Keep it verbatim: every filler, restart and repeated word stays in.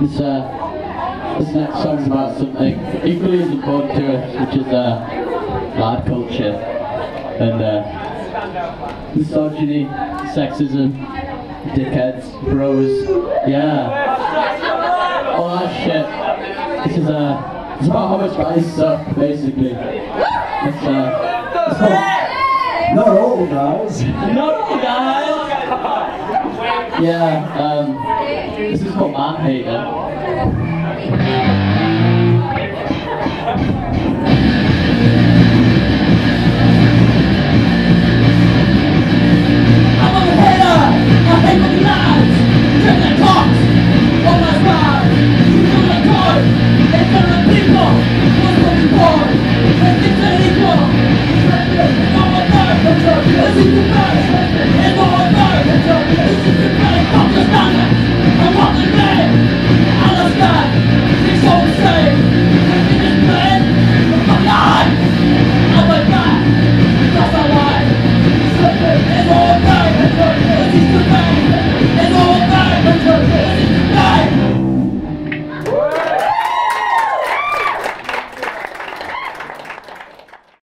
This, uh, this next song's about something equally as important to us, which is uh, lad culture and uh, misogyny, sexism, dickheads, bros, yeah, all that shit. This is uh, it's about how much guys suck, basically. It's uh, it's not, not all guys. Not all guys. Yeah, um, this is called Man Hater. I'm a hater! I hate when you lies! Turn that talk!